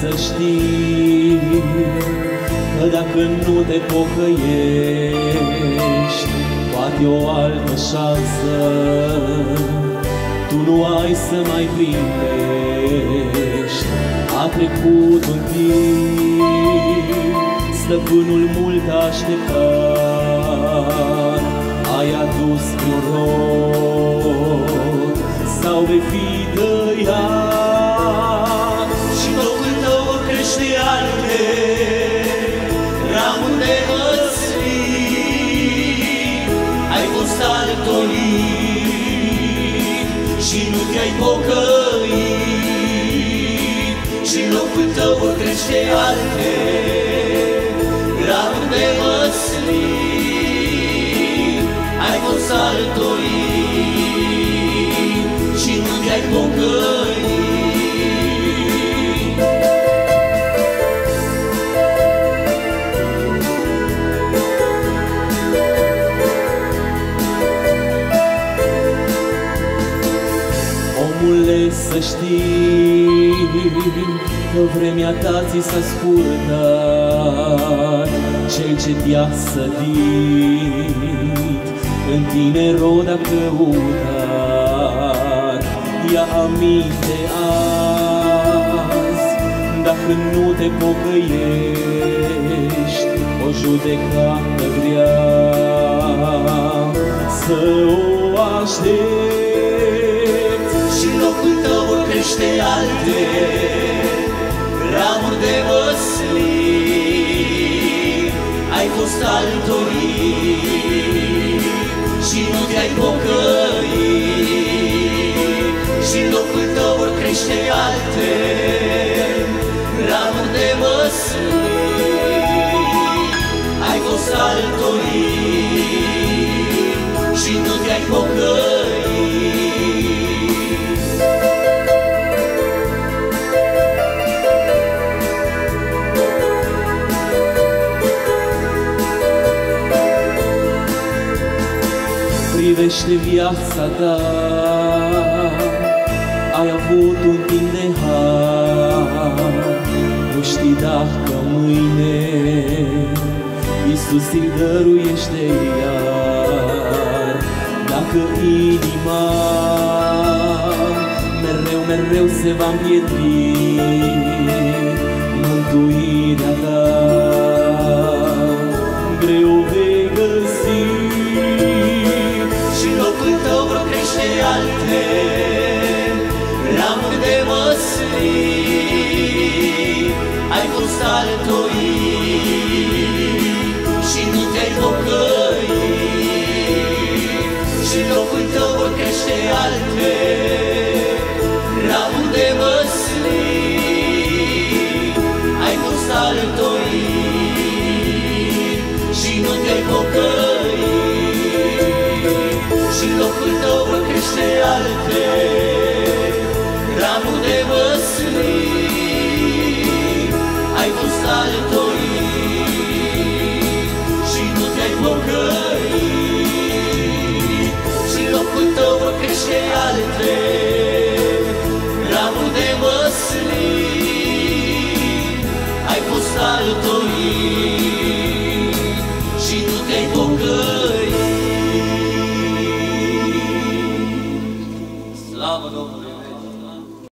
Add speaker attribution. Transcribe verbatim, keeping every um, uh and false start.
Speaker 1: să știi că dacă nu te pocăiești, poate o altă șansă tu nu ai să mai primești. A trecut un timp, stăpânul mult așteptat, ai adus noroc sau vei fi tăiat și locul tău vor crește alte ramuri de măslit. Ai fost altoit și nu te-ai pocăit și locul tău vor crește alte ramuri de măslit. Ai fost altoit și nu te-ai pocăit. Omule, să știi că vremea ta ți s-a scurtat. Cel ce te-a sădit în tine rod a căutat. Ia aminte azi, dacă nu te pocăiești, o judecată grea să o aștepți și locul tău vor crește alte ramuri de măslit. Ai fost altoit și nu te-ai pocăit și locul tău vor crește alte ramuri de măslit. Ai fost altoit și nu te-ai pocăit. Privește viața ta, ai avut un timp de har. Nu știi dacă mâine Iisus îi dăruiește iar. Dacă inima mereu, mereu se va împietri, mântuirea ta greu vei găsi și locul tău vor crește alte ramuri de măslit. Ai fost altoit și nu te-ai pocăit și locul tău vor crește alte ramuri de măslit. Ai fost altoit și nu te-ai pocăit și locul tău vor crește alte ramuri de măslit. Ai fost altoit și nu te-ai pocăit și locul tău vor crește alte ramuri de măslit. Ai fost altoit